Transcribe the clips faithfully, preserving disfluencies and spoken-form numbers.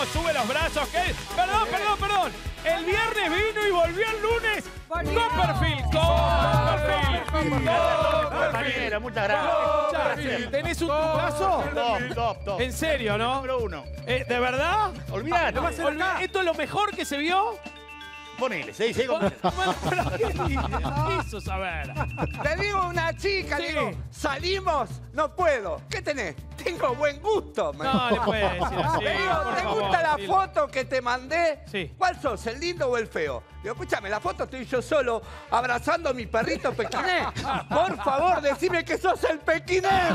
sube los brazos. ¿Qué? Perdón, perdón, perdón. El viernes vino y volvió el lunes. Copperfield, Copperfield, Copperfield. Muchas gracias. ¿Tenés un trucazo? Top, top, top. En serio, ¿no? Número uno. Eh, ¿De verdad? Olvídate. Olvidá- ¿Esto es lo mejor que se vio? Ponele, sí, sí. Bueno, pero ¿qué dices? Quiso saber. Le digo a una chica, Sí. le digo, salimos, no puedo. ¿Qué tenés? Tengo buen gusto. me No, le puedes decir así. Le digo, por ¿te favor, gusta la dile. foto que te mandé? Sí. ¿Cuál sos, el lindo o el feo? Digo, escúchame, la foto estoy yo solo abrazando a mi perrito pequinés. Por favor, decime que sos el pequinés.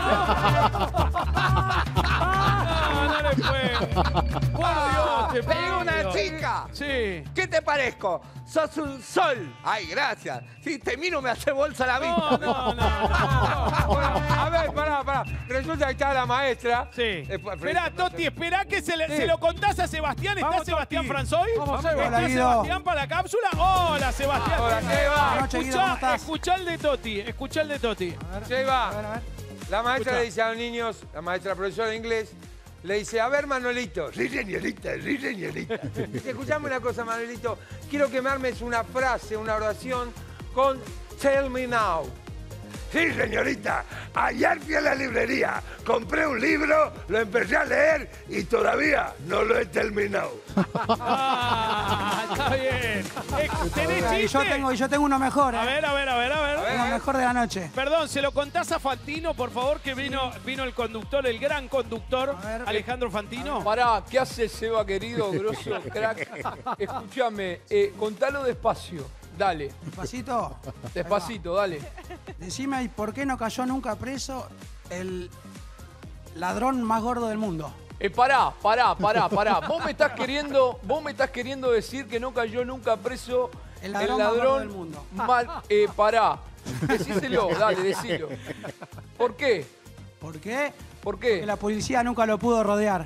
No, no le puede. Por Dios, te Le digo a una pido. chica. Sí. ¿Qué te parezco? Sos un sol. Ay, gracias. Si te miro me hace bolsa la No, vista. no, no, no. Bueno, a ver, pará, pará. Resulta que está la maestra. Sí. Eh, fue- Esperá, Toti, esperá que se, le- Sí. se lo contás a Sebastián. ¿Está Vamos, Sebastián Toti. Franzoy? Vamos, Seba. ¿Está Hola, Guido. Sebastián para la cápsula? Hola, Sebastián. Hola, ¿qué va? Buenas noches, Guido, ¿cómo Escuchá, estás? escuchá el de Toti, escuchá el de Toti. Seba, A ver, a ver. la maestra Escucha. le dice a los niños, la maestra profesora de inglés, le dice, a ver, Manuelito. Sí, señorita, sí, señorita. Dice, escuchame una cosa, Manuelito. Quiero que me armes una frase, una oración con Tell Me Now. Sí, señorita. Ayer fui a la librería, compré un libro, lo empecé a leer y todavía no lo he terminado. Ah, está bien. Eh, ¿Tenés Y yo chiste? tengo, y yo tengo uno mejor, A ¿eh? ver, a ver, a ver, a ver. Uno mejor de la noche. Perdón, ¿se lo contás a Fantino, por favor, que vino, vino el conductor, el gran conductor, A ver. Alejandro Fantino? Pará, ¿qué haces, Seba, querido, grosso, crack? Escúchame, eh, contalo despacio, dale, Despacito. despacito, dale. Decime, ¿y por qué no cayó nunca preso el ladrón más gordo del mundo? Eh, pará, pará, pará, pará. Vos me estás queriendo, vos me estás queriendo decir que no cayó nunca preso El ladrón más gordo del mundo. mal, eh, pará. Decíselo, dale, decilo. ¿Por qué? ¿Por qué? ¿Por Que qué? la policía nunca lo pudo rodear.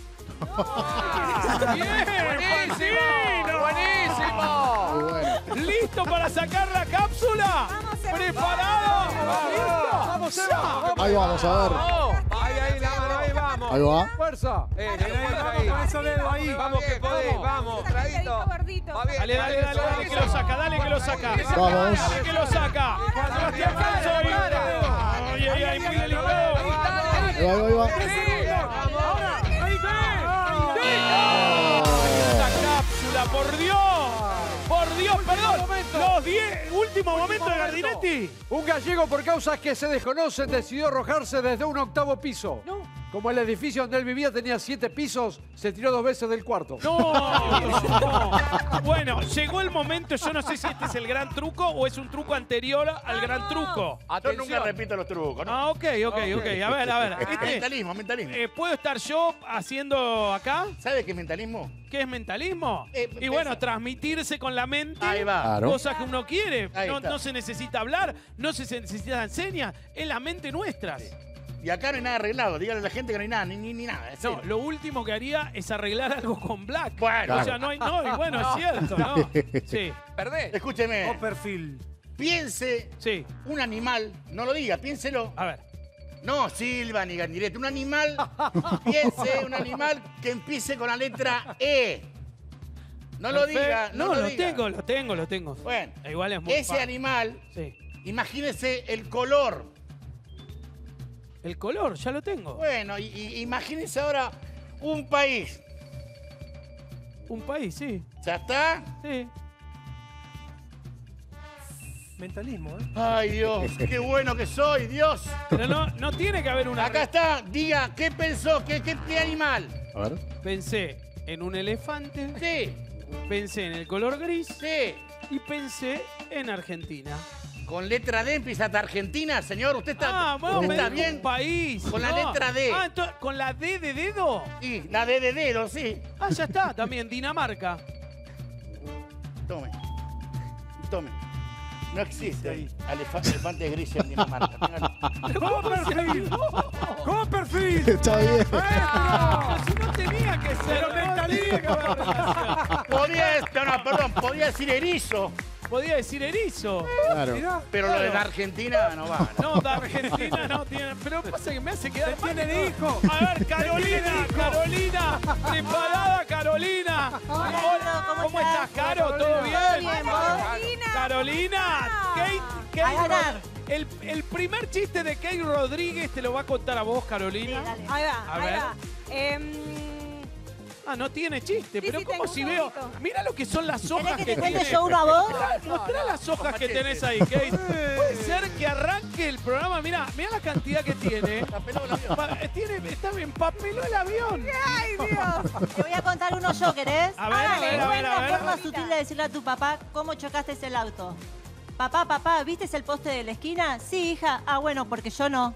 ¡Bien, ¡Buenísimo! ¡Buenísimo! ¿Listo para sacar la cápsula? ¿Preparado? ¿Listo? ¡Vamos, Seba! Ahí vamos, a ver. Ahí, ahí, la mano, ahí, vamos. Ahí va. ¡Fuerza! Eh, que lo encuentra ahí. Con ese dedo ahí. Vamos, que podés, vamos. Gordito. Va bien. Dale, dale, dale, dale, que lo saca, dale que lo saca. Vamos. Dale que lo saca. Sebastián Franzoy. Ay, ay, ay, muy delicado. Ahí va, ahí va, ahí Esta cápsula, por Dios. Por Dios, perdón. Los diez, último momento de Gardinetti. Un gallego, por causas que se desconocen, decidió arrojarse desde un octavo piso. Como el edificio donde él vivía tenía siete pisos, se tiró dos veces del cuarto. No, no. Bueno, llegó el momento, yo no sé si este es el gran truco o es un truco anterior al gran truco. Yo nunca repito los trucos, ¿no? Ah, ok, ok, ok. A ver, a ver. Este, Mentalismo, mentalismo. eh, ¿Puedo estar yo haciendo acá? ¿Sabes qué es mentalismo? ¿Qué es mentalismo? Eh, y bueno, esa. transmitirse con la mente. Ahí va. Claro. Cosas que uno quiere. Ahí No, está. no se necesita hablar, no se necesita enseñar. Es la mente nuestra. Y acá no hay nada arreglado. Dígale a la gente que no hay nada, ni, ni, ni nada. es No, cero. lo último que haría es arreglar algo con Black. Bueno. O sea, no hay. No, y bueno, es cierto, ¿no? Sí, Perdés. Escúcheme. Copperfield. Piense sí. un animal, no lo diga, piénselo. A ver. No Silva ni Gandirete, un animal, piense un animal que empiece con la letra E. No lo Perfecto. diga, no, No, lo lo diga. tengo, lo tengo, lo tengo. Bueno, Igual es muy ese fácil. animal, Sí. imagínese el color. El color, ya lo tengo. Bueno, y, y imagínese ahora un país. Un país, sí. ¿Ya está? Sí. Mentalismo, ¿eh? Ay, Dios, qué bueno que soy, Dios. Pero no, no tiene que haber una. Acá está, diga, ¿qué pensó? ¿Qué, qué, qué animal? A ver. Pensé en un elefante, Sí, pensé en el color gris sí. y pensé en Argentina. Con letra D empieza hasta Argentina, señor. ¿Usted está, Ah, bueno, usted me está dijo bien? un país. Con la No. letra D. Ah, entonces, ¿con la D de dedo? Sí, la D de dedo, sí. Ah, ya está, también Dinamarca. Tome. Tome. No existe elefa- elefantes grises en Dinamarca. Téngalo. ¡Copperfield! ¡Copperfield! Está bien. Pero si no tenía que ser. No tenía que haber relación. Podía, no, no, perdón, podía decir erizo. podía decir erizo. Claro. Mirá. Pero lo de la Argentina no va. ¿no? No, de Argentina no tiene. Pero pasa que me hace quedar mal. Tiene hijo. A ver, Carolina, Carolina, preparada, Carolina. Hola, ¿cómo estás, Caro? ¿Todo bien? bien, ¿vos? Carolina, Kate, Kate A ganar. Rod- el, el primer chiste de Kate Rodríguez te lo va a contar a vos, Carolina. Ahí va, A ahí ver. va. Em, Ah, no tiene chiste, Sí, pero sí, como tengo si un veo. poquito. Mira lo que son las hojas ¿Querés que que, te cuente tiene. yo uno a vos? Mostrá las hojas que tenés ahí, Kate. Puede ser que arranque el programa. Mira, mira la cantidad que tiene. Pa- tiene está empapeló el avión. ¡Ay, Dios! Te voy a contar uno yo, ¿querés? A ver, a Hágale, ver, a ver, a una ver. forma sutil de decirle a tu papá cómo chocaste el auto. Papá, papá, ¿viste el poste de la esquina? Sí, hija. Ah, bueno, porque yo no.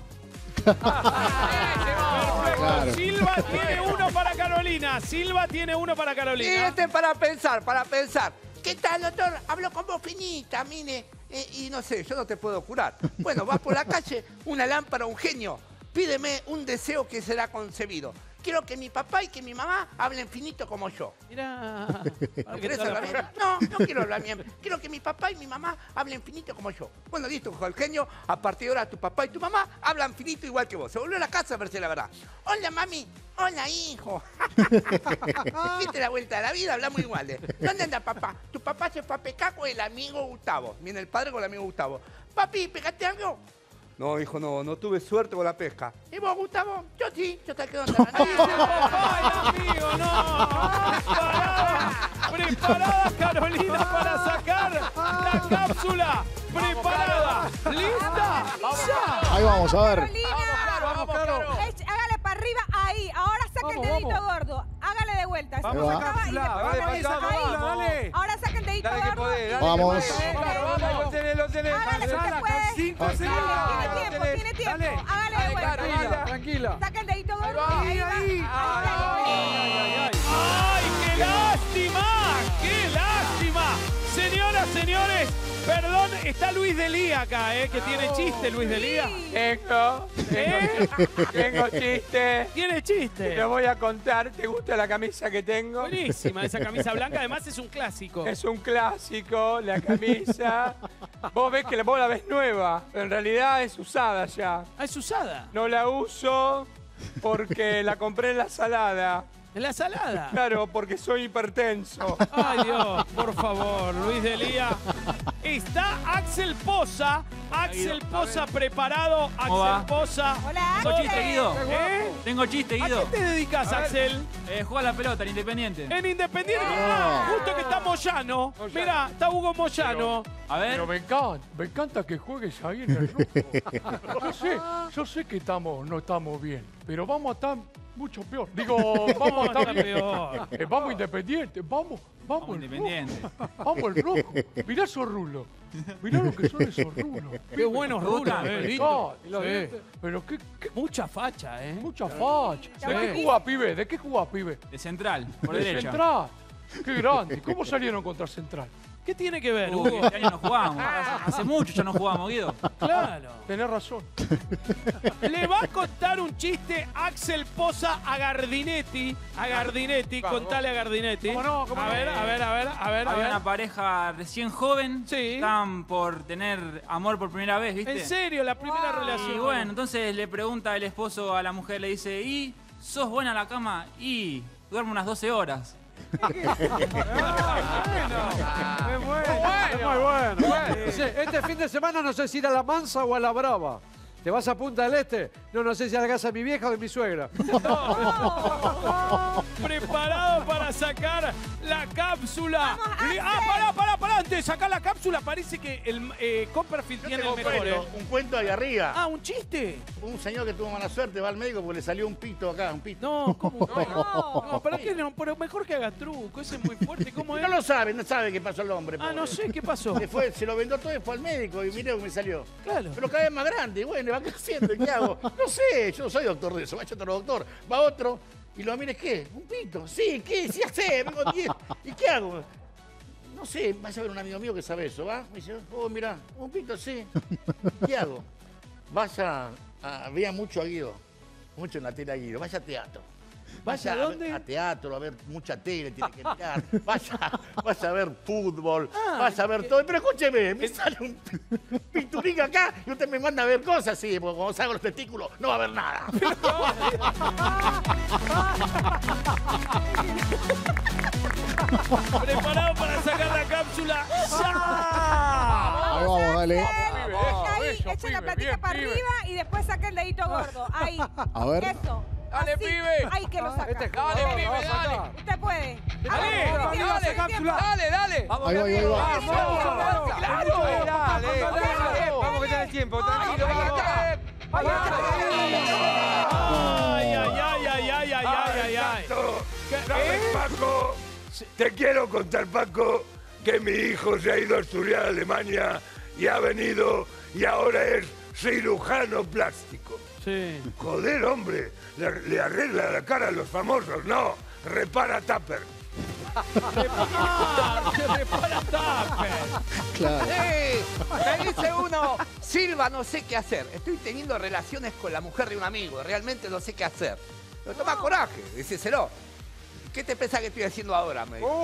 Perfecto. Claro. Silva tiene uno para Carolina. Silva tiene uno para Y Carolina. este para pensar, para pensar. ¿Qué tal, doctor? Hablo con voz finita, mire. Eh, y no sé, yo no te puedo curar. Bueno, vas por la calle, una lámpara, un genio. Pídeme un deseo que será concebido. Quiero que mi papá y que mi mamá hablen finito como yo. Mira. ¿No querés hablar bien? No, no quiero hablar bien. Quiero que mi papá y mi mamá hablen finito como yo. Bueno, listo, dijo el genio. A partir de ahora tu papá y tu mamá hablan finito igual que vos. Se volvió a la casa a verse la verdad. Hola, mami. Hola, hijo. ¿Viste la vuelta de la vida? Hablamos iguales. ¿Dónde anda papá? Tu papá se fue a pescar con el amigo Gustavo. Viene el padre con el amigo Gustavo. Papi, ¿pegaste algo? No, hijo, no, no tuve suerte con la pesca. ¿Y vos, Gustavo? Yo sí, yo te quedo en la ¡Ay, amigo, no! Preparada, preparada Carolina para sacar la cápsula. Preparada, lista, ya. Ahí vamos, a ver. Carolina. Vamos, Caro. Eche- Hágale para arriba ahí. Ahora saca Vamos, el dedito vamos. gordo. Hágale de vuelta. Vamos a Acaba y cápsula, después dale, ahí. pasá, Vamos. dale. Ahora saca el dedito Dale que gordo. podés, dale Vamos. que podés. Claro, vamos. Lo tenés, lo tenés. Hágale, que Dale, se puede. cinco Dale, segundos. Tiene Lo tiempo, tenés. tiene tiempo. Dale. Hágale de vuelta. Tranquila, tranquila. Saca el dedito gordo. va, Ahí va. ahí. Ahí va. ¡Ay, qué lástima! ¡Qué lástima! Señoras, señores, perdón, está Luis Delía acá, ¿eh? Que tiene chiste, Luis Delía. Tengo, ¿Eh? tengo chiste. Tiene chiste. Te voy a contar. ¿Te gusta la camisa que tengo? Buenísima esa camisa blanca, además es un clásico. Es un clásico, la camisa. Vos ves que la- vos la ves nueva, pero en realidad es usada ya. Ah, es usada. No la uso porque la compré en la salada. En la salada. Claro, porque soy hipertenso. Ay, Dios, por favor, Luis Delía. Está Axel Poza. Axel Poza preparado. ¿Cómo va? Axel Poza. Hola, Tengo chiste, Axel. Guido. ¿Eh? Tengo chiste, ¿A Guido. qué te dedicas, Axel? Eh, juega la pelota, el Independiente. En Independiente. Ah, justo que está Moyano. Mirá, está Hugo Moyano. A ver. Pero me encanta, me encanta que juegues ahí en el grupo. Yo sé, yo sé que estamos, no estamos bien, pero vamos a estar mucho peor. Digo, vamos a estar peor. Eh, vamos Independiente, vamos, vamos, Vamos el Independiente. rojo. Vamos el rojo. Mirá esos rulos. Mirá lo que son esos rulos. Qué buenos rulos, gustan? eh, Me lindo. encanta, y los Sí. dientes, pero qué, qué Mucha facha, ¿eh? mucha facha. ¿De Sí. qué jugás, pibe? ¿De qué jugás, pibe? De central, por De derecha. Central. Qué grande. ¿Cómo salieron contra Central? ¿Qué tiene que ver, Uy, Hugo? este año no jugamos. Hace mucho ya no jugamos, Guido. Claro. Tenés razón. Le va a contar un chiste Axel Poza a Gardinetti. A Gardinetti, Vamos. contale a Gardinetti. ¿Cómo no? ¿Cómo a no? ver, a ver, a ver, a ver, a Había ver. una pareja recién joven. Sí. Estaban por tener amor por primera vez, ¿viste? En serio, la primera relación. Y bueno, entonces le pregunta el esposo a la mujer, le dice, ¿y sos buena en la cama? Y duermo unas doce horas. Es muy bueno. Dice, este fin de semana no sé si ir a la Mansa o a la Brava. ¿Te vas a Punta del Este? No, no sé si a la casa de mi vieja o de mi suegra. Preparado para sacar la cápsula. Vamos, Li- ah, pará, pará, pará. Antes de sacar la cápsula, parece que el eh, Copperfield Yo tiene tengo el un mejor. cuento, ¿eh? un cuento ahí arriba. Ah, un chiste. Un señor que tuvo mala suerte va al médico porque le salió un pito acá, un pito. No, ¿cómo? No. No, ¿para qué no? Pero mejor que haga truco. Ese es muy fuerte. ¿Cómo es? No lo sabe, no sabe qué pasó al hombre. Ah, pobre. no sé, ¿qué pasó? Se, fue, se lo vendió todo y fue al médico y miré cómo me salió. Claro. Pero cada vez más grande, bueno, va creciendo, ¿y qué hago? No sé, yo no soy doctor de eso, vaya otro doctor. Va otro y lo mire, ¿qué? ¿Un pito? Sí, ¿qué? Sí, hace, vengo diez. ¿Y qué hago? No sé, vas a ver un amigo mío que sabe eso, ¿va? Me dice, oh, mira, un pito, sí. ¿Qué hago? Vaya, a, vea mucho a Guido, mucho en la tele a Guido, vaya a teatro. Vaya a, dónde? a teatro, a ver mucha tele, tiene que mirar. Vaya, vaya a ver fútbol, Ah, vaya a ver todo. Pero escúcheme, me sale un pinturín acá y usted me manda a ver cosas. Sí, porque cuando salgo los testículos no va a haber nada. Preparado para sacar la cápsula. ¡Ya! Ahí vamos, dale. Ahí, echen la platita para arriba y después saca el dedito gordo. Ahí. A ver. Eso. Dale, Así. pibe. Ahí que lo saca. Este- Dale, no, pibe, lo vas a dale. sacar. Usted puede. Dale, A ver, Dale, tiempo, dale, tiempo. dale, dale. Vamos, Ahí va, ahí va, ahí va. vamos, Vamos, vamos. claro. Dale, dale. Vamos que tenés tiempo, tranquilo, vamos. Ay, ay, ay, ay, ay, ay, ay, ay, ay. Exacto. ¿Sabes, ¿Eh? Paco? Te quiero contar, Paco, que mi hijo se ha ido a estudiar a Alemania y ha venido y ahora es cirujano plástico. Sí. Joder, hombre, le, le arregla la cara a los famosos, no, repara tupper. Ah, se repara tupper. Claro. Sí, me dice uno, Silva, no sé qué hacer. Estoy teniendo relaciones con la mujer de un amigo, realmente no sé qué hacer. Pero toma coraje, díceselo. ¿Qué te pensás que estoy haciendo ahora? Me dijo.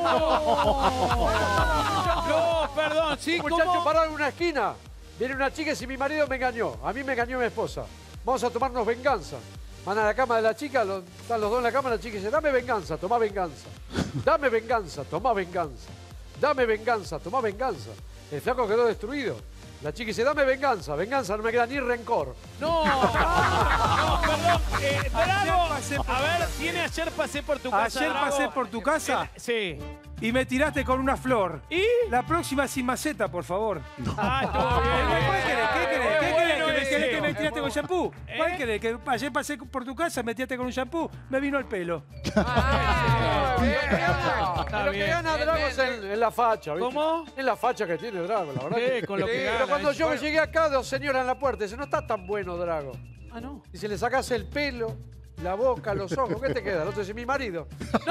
No, perdón, sí, Un muchacho ¿cómo? parado en una esquina. Viene una chica y dice, mi marido me engañó. A mí me engañó mi esposa. Vamos a tomarnos venganza. Van a la cama de la chica, lo- están los dos en la cama, la chica dice, dame venganza, toma venganza. Dame venganza, toma venganza. Dame venganza, toma venganza. El flaco quedó destruido. La chica dice, dame venganza, venganza, no me queda ni rencor. No, no, perdón. Eh, Drago, a ver, tiene ayer pasé por tu casa. Ayer Drago. pasé por tu casa Sí. y me tiraste con una flor. ¿Y? La próxima sin maceta, por favor. Ah, estuvo bien. ¿Cuál querés? ¿Qué querés? ¿Qué Bueno, querés? ¿Que me- ese. ¿Querés que me tiraste con shampoo? ¿Cuál ¿Eh? querés? Que ayer pasé por tu casa, me tiraste con un shampoo, me vino el pelo. Ah, bien, Está Lo que bien. gana Drago es en, en la facha, ¿viste? ¿Cómo? Es la facha que tiene Drago, la verdad. Sí, que- con lo que Pero gana, cuando es- yo me bueno. llegué acá, dos señoras en la puerta, dice, no está tan bueno Drago. Ah, no. Y si le sacas el pelo, la boca, los ojos, ¿qué te queda? El otro dice, mi marido.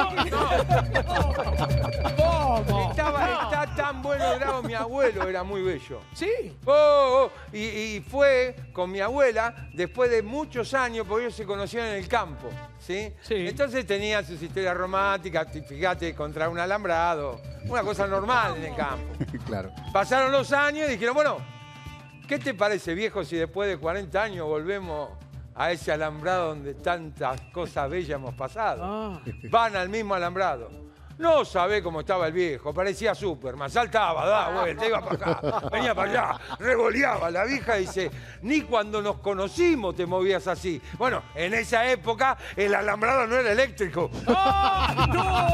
¿Cómo? Estaba, está tan bueno Drago, mi abuelo era muy bello. Sí. Oh, oh, y, y fue con mi abuela después de muchos años, porque ellos se conocían en el campo, ¿sí? Sí. Entonces tenía sus historias románticas, fíjate, contra un alambrado, una cosa normal en el campo. Claro. Pasaron los años y dijeron, bueno, ¿qué te parece, viejo, si después de cuarenta años volvemos a ese alambrado donde tantas cosas bellas hemos pasado? Ah. Van al mismo alambrado. No sabés cómo estaba el viejo, parecía Superman, saltaba, daba vuelta, iba para acá, venía para allá, revoleaba. La vieja dice, ni cuando nos conocimos te movías así. Bueno, en esa época el alambrado no era eléctrico. ¡Ah,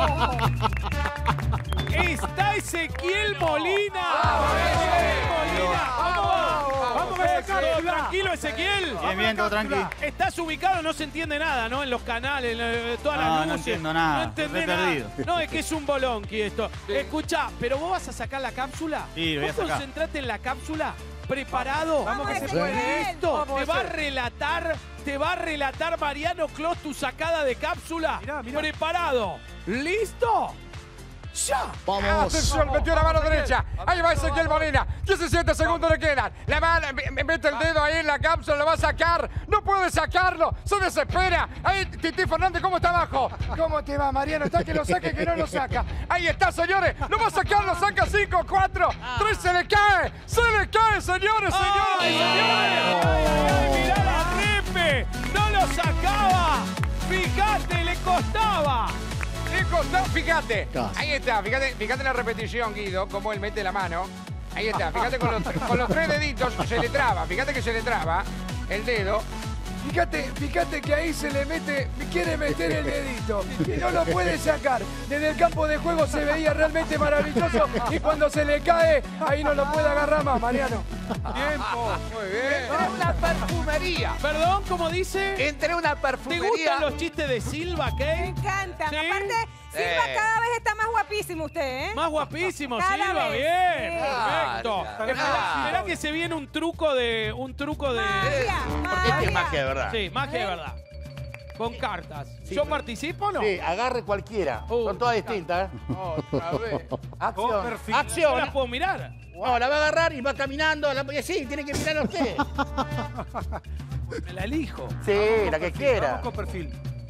no! ¡Está Ezequiel Molina! ¡Ezequiel Molina! ¡Vamos! ¡Vamos a sacarlo! Tranquilo, Ezequiel. Bien, bien, todo tranqui. Estás ubicado, no se entiende nada, ¿no? En los canales, en eh, todas No, las no luces. entiendo nada, No entendés re nada. perdido. No, es que es un bolonqui esto. Escuchá, ¿pero vos vas a sacar la cápsula? Sí, lo voy a Vos sacar. concentrate en la cápsula. ¿Preparado? Vamos que se puede. Listo. Vamos, Te va a ese. relatar, te va a relatar Mariano Clos tu sacada de cápsula. Mirá, mirá. ¿Preparado? ¿Listo? ¡Ya! Vamos. Atención, metió la mano derecha. Ahí va Ezequiel Molina. diecisiete segundos le quedan. Le va, me- mete el dedo ahí en la cápsula, lo va a sacar. No puede sacarlo. Se desespera. Ahí, Titi Fernández, ¿cómo está abajo? ¿Cómo te va, Mariano? Está que lo saque, que no lo saca. Ahí está, señores. Lo va a sacar, lo saca cinco, cuatro, tres, se le cae. Se le cae, señores, señores, ¡Ay, señores. ay, ay, ay! ¡Mirá la repe! ¡No lo sacaba! ¡Fíjate, le costaba! Le costó, fíjate. Casi. Ahí está, fíjate, fíjate la repetición, Guido, cómo él mete la mano. Ahí está, fíjate con los, con los tres deditos se le traba, fíjate que se le traba el dedo. Fíjate, fíjate que ahí se le mete, quiere meter el dedito y no lo puede sacar. Desde el campo de juego se veía realmente maravilloso y cuando se le cae, ahí no lo puede agarrar más, Mariano. Tiempo. Muy bien. Entré a una perfumería. Perdón, ¿cómo dice? Entré a una ¿Te perfumería. gustan los chistes de Silva, Me Kate? encanta. ¿Sí? Aparte, Silva Eh. cada vez está más guapísimo usted, ¿eh? Más guapísimo, Cada Silva, vez, bien, sí. perfecto. Claro, Espera, claro. espera que se viene un truco de. Un truco de. Magia, Porque este es magia. magia de verdad. Sí, magia de verdad. Con cartas. Sí, ¿Yo pero- participo o no? Sí, agarre cualquiera. Uh, Son todas distintas. ¿eh? Otra vez. Acción. ¿Yo Acción. las puedo mirar? No, la va a agarrar y va caminando. La... Sí, tiene que mirar a usted. Me la elijo. Sí, la que quiera. Vamos con perfil.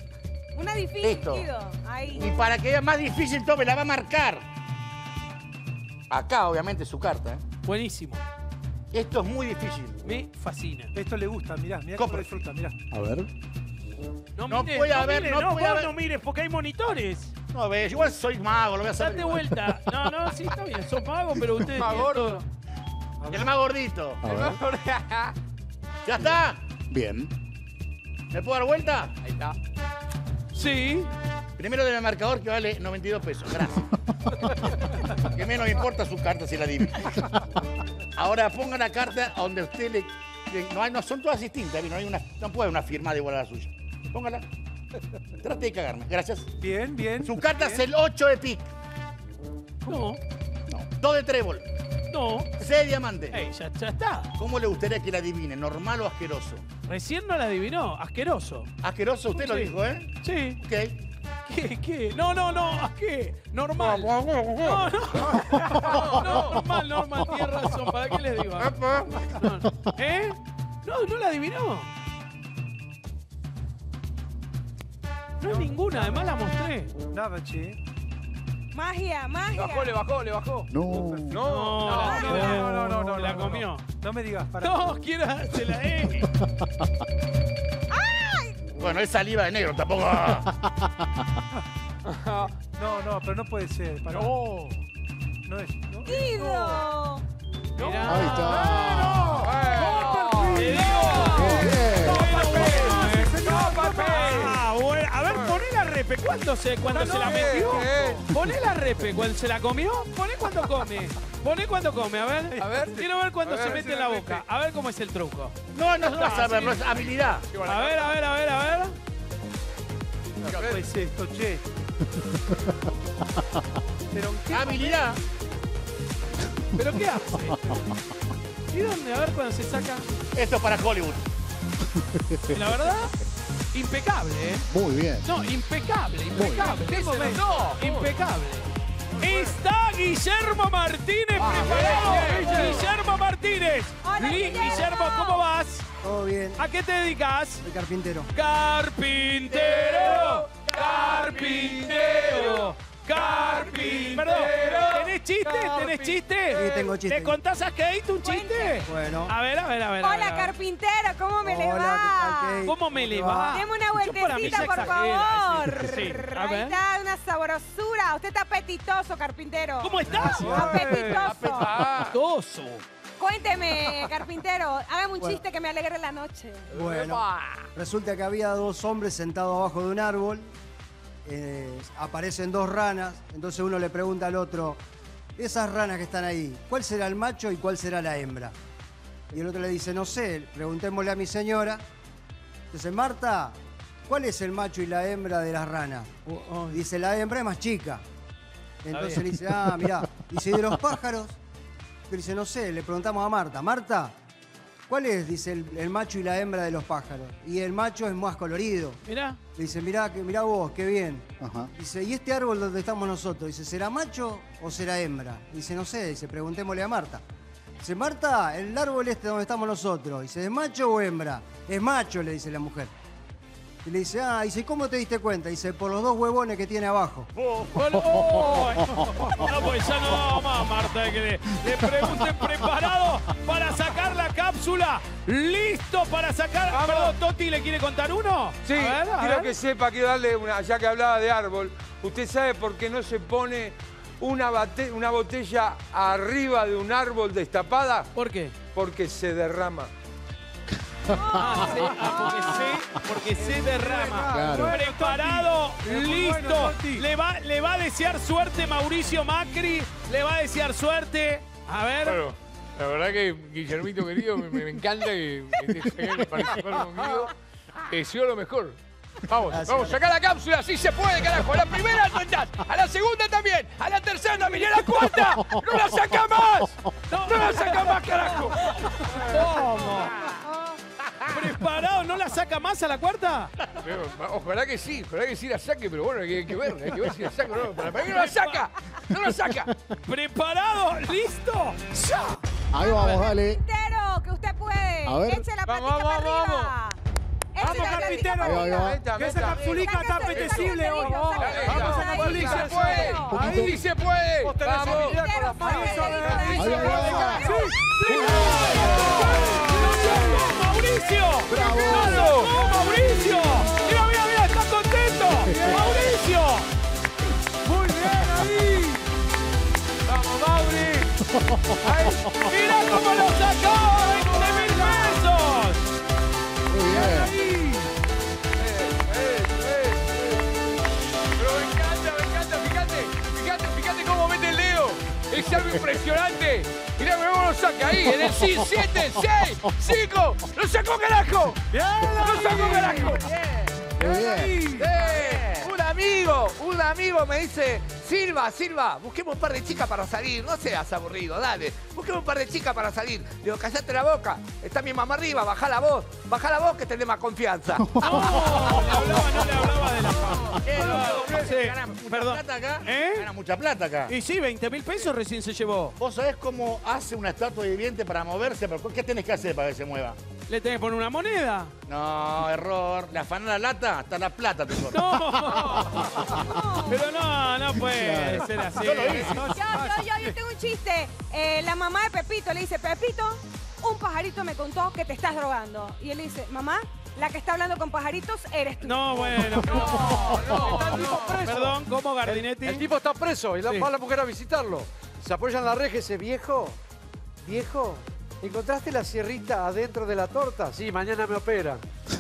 Una difícil, Esto. Guido. Ahí. Y para que sea más difícil, tome, la va a marcar. Acá, obviamente, su carta. ¿eh? Buenísimo. Esto es muy difícil. Me fascina. Esto le gusta, mirá, mirá cómo disfruta, mirá. A ver. No, No mires, puede no haber, mires, no no, puede vos haber. no mires porque hay monitores. No, ves, igual soy mago, lo voy a hacer. Date vuelta. No, no, sí, está bien. Sos mago, pero ustedes Más tienen gordo. todo. El más gordito. A ver. ¿Ya está? Bien. ¿Me puedo dar vuelta? Ahí está. Sí. Primero deme el marcador que vale noventa y dos pesos. Gracias. Que menos me importa su carta si la adivina. Ahora ponga la carta a donde usted le... le- no, hay, no, son todas distintas, no, hay una, no puede una firmada igual a la suya. Póngala. Trate de cagarme. Gracias. Bien, bien. Su carta bien. es el ocho de pic. No, dos de trébol. no. C de diamante. Ey, ya, ya está. ¿Cómo le gustaría que la adivine? ¿Normal o asqueroso? Recién no la adivinó. Asqueroso. Asqueroso, usted lo Sí. dijo, ¿eh? Sí. Ok. ¿Qué? ¿Qué? No, no, no. ¿A qué? Normal. No, no. No, normal, normal. Tienes razón. ¿Para qué les digo? No, no. ¿Eh? No, no la adivinó. No hay ninguna. Además la mostré. Nada, che. Magia, Le magia. bajó, le bajó, le bajó. No. No, No, la- no, no, no, no, no, la no, comió. No me digas, para. No, quiero dársela, eh. Bueno, es saliva de negro, tampoco. No, no, pero no puede ser. Para. No. No es. ¿no? Guido. Mirá. Ahí está. Te digo. Ah, bueno. A ver, poné la repe. ¿Cuándo se, cuando se la metió? Poné la repe. ¿Cuando se la comió? Poné cuando come. Poné cuando come, a ver. A ver. Quiero ver cuando A ver, se mete si en la la boca. repe. A ver cómo es el truco. No, no, no es saber, sí. no es habilidad. A ver, a ver, a ver, a ver. ¿Qué es esto, che? Pero ¿en qué Habilidad. ¿Pero qué hace? ¿Y dónde? A ver cuando se saca. Esto es para Hollywood. La verdad, impecable, ¿eh? Muy bien. No, impecable, impecable. ¿Qué momento? No, impecable. Está Guillermo Martínez preparado. bien, bien. Guillermo Martínez. Hola, Li- Guillermo. Guillermo, ¿cómo vas? Todo bien. ¿A qué te dedicas? Soy carpintero. Carpintero. Carpintero. Carpintero. Perdón, ¿tenés chiste? ¿Tenés chiste? Sí, tengo chiste. ¿Te contás a Kate un chiste? Bueno. A ver, a ver, a ver. a ver, Hola, a ver. carpintero. ¿Cómo me le Hola, ¿qué va? tal, Kate? ¿Cómo me le va? Deme una Yo para mí vueltecita, ya por exagera, favor. sí, sí. A Ahí ver. está, una sabrosura. Usted está apetitoso, carpintero. ¿Cómo estás? Apetitoso. Apetitoso. Cuénteme, carpintero. Hágame un Bueno. chiste que me alegre la noche. Bueno, resulta que había dos hombres sentados abajo de un árbol. eh, aparecen dos ranas. Entonces uno le pregunta al otro, esas ranas que están ahí, ¿cuál será el macho y cuál será la hembra? Y el otro le dice, no sé, preguntémosle a mi señora. Dice, Marta, ¿cuál es el macho y la hembra de las ranas? Dice, la hembra es más chica. Entonces bien. le dice, ah, mirá. Dice, ¿y de los pájaros? Le dice, no sé, le preguntamos a Marta. Marta, ¿cuál es? Dice el, el macho y la hembra de los pájaros. Y el macho es más colorido. Mirá. Le dice, mirá, que, mirá vos, qué bien. Ajá. Dice, ¿y este árbol donde estamos nosotros? Dice, ¿será macho o será hembra? Dice, no sé, dice, preguntémosle a Marta. Dice, Marta, el árbol este donde estamos nosotros. Dice, ¿es macho o hembra? Es macho, le dice la mujer. Y le dice, ah, dice, ¿cómo te diste cuenta? Dice, por los dos huevones que tiene abajo. Oh, oh, no, pues ya no vamos más, Marta, que le, le pregunten preparado para sacar la cápsula. ¿Listo para sacar? Perdón, Toti, ¿le quiere contar uno? Sí, A ver, a quiero ver. que sepa, quiero darle una, ya que hablaba de árbol, ¿usted sabe por qué no se pone una, bate- una botella arriba de un árbol destapada? ¿Por qué? Porque se derrama. Ah, sí, ah, porque se, porque se derrama. Claro. Preparado, Muy listo. bueno, Toti. le, va, le va a desear suerte Mauricio Macri. Le va a desear suerte. A ver. Bueno, la verdad que, Guillermito querido, me, me encanta que estés acá participar conmigo. Te deseo lo mejor. Vamos, Gracias. vamos, saca la cápsula, sí se puede, carajo. A la primera saltás, a la segunda también, a la tercera también, y a la cuarta no la saca más. No la saca más, carajo. ¿Cómo? ¿Preparado? ¿No la saca más a la cuarta? Pero, ojalá que sí, ojalá que sí la saque, pero bueno, hay que, hay que ver, hay que ver si la saca o no. ¿Para, para qué no la saca? ¡No la saca! ¿Preparado? ¿Listo? ¡Ya! Ahí vamos, dale. Carpintero, que usted puede. A ver. Eche la Vamos, patita vamos, para arriba. Esa es la plática carpintero. para arriba. Meta, Que esa meta. capsulica está apetecible hoy. Vamos, Vamos a ¡Sí capsulica. se puede! ¡Sí se puede! Vos tenés ¡Vamos! habilidad con las manos. ¡Mauricio! ¡Bravo! ¡No, no, Mauricio! ¡Mira, mira, mira! ¡Está contento! ¡Mauricio! Muy bien ahí. ¡Vamos, Mauri! ¡Mira cómo lo sacó! ¡veinte mil pesos! Muy bien. Ahí. Pero me encanta, me encanta, fíjate, fíjate, fíjate cómo mete el dedo. Es algo impresionante. Mirá cómo lo saca ahí, en el siete, seis, cinco. ¡Lo sacó, carajo! ¡Lo sacó, carajo! Muy bien. Eh, un amigo, un amigo me dice, Silva, Silva, busquemos un par de chicas para salir, no seas aburrido, dale. Busquemos un par de chicas para salir. Digo, callate la boca, está mi mamá arriba, bajá la voz, bajá la voz que tenés más confianza. No, le hablaba, no le hablaba de la fama. Eh, no, no, Sí, gana mucha perdón. plata acá. ¿Eh? Gana mucha plata acá. Y sí, veinte mil pesos recién se llevó. ¿Vos sabés cómo hace una estatua viviente para moverse? ¿Pero qué tenés que hacer para que se mueva? ¿Le tenés que poner una moneda? No, error. Le afanás la lata, hasta la plata te corta. No. Pero no, no puede ser así. Yo lo hice. Yo, yo, yo, yo tengo un chiste. Eh, la mamá de Pepito le dice, Pepito, un pajarito me contó que te estás drogando. Y él le dice, mamá, la que está hablando con pajaritos eres tú. No, bueno. No, no, está el tipo preso. Perdón, ¿cómo, Gardinetti? El tipo está preso y la, Sí. va la mujer a visitarlo. Se apoya en la reja y dice, viejo, viejo, ¿encontraste la sierrita adentro de la torta? Sí, mañana me operan.